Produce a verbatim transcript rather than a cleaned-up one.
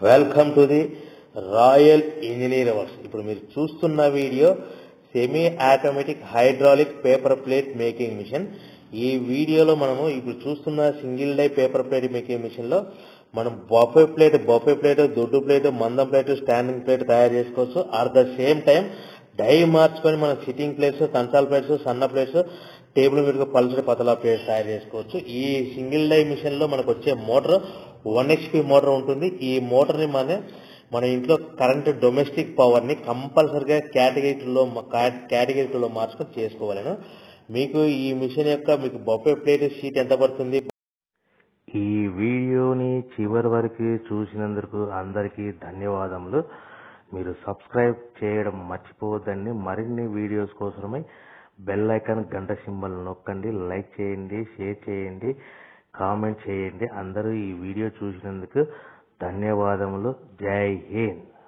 Welcome to the royal engineer works. ఇప్పుడు మీరు చూస్తున్న video semi automatic hydraulic paper plate making machine. ఈ వీడియోలో మనము ఇప్పుడు చూస్తున్న single die paper plate making machine లో మనం బఫే ప్లేట్ బఫే ప్లేట్ దొడ్డు ప్లేట్ మందం ప్లేట్ స్టాండింగ్ ప్లేట్ తయారు చేసుకోవచ్చు. At the same time die మార్చుకొని మనం సిట్టింగ్ ప్లేట్స్ కంచాల ప్లేట్స్ సన్న ప్లేట్స్ టేబుల్ మీద పల్చడి పతలా ప్లేట్స్ తయారు చేసుకోవచ్చు. ఈ సింగిల్ డై మిషన్ లో మనకు వచ్చే మోటార్ వన్ హెచ్పి మోటార్ ఉంటుంది. ఈ మోటార్ ని మన మన ఇంట్లో కరెంట్ డొమెస్టిక్ పవర్ ని కంపల్సరిగా కేటగిరీలో కేటగిరీలో మార్చుకొని చేసుకోవాలను. మీకు ఈ మిషన్ యొక్క మీకు బఫే ప్లేట్ షీట్ ఎంత పడుతుంది? ఈ వీడియోని చివరి వరకు చూసినందుకు అందరికీ ధన్యవాదములు. మీరు సబ్స్క్రైబ్ చేయడం మర్చిపోవద్దండి. మరిన్ని వీడియోస్ కోసమై బెల్ ఐకాన్ గంట సింబల్ నొక్కండి. లైక్ చేయండి, షేర్ చేయండి, కామెంట్ చేయండి. అందరూ ఈ వీడియో చూసినందుకు ధన్యవాదములు. జై హింద్.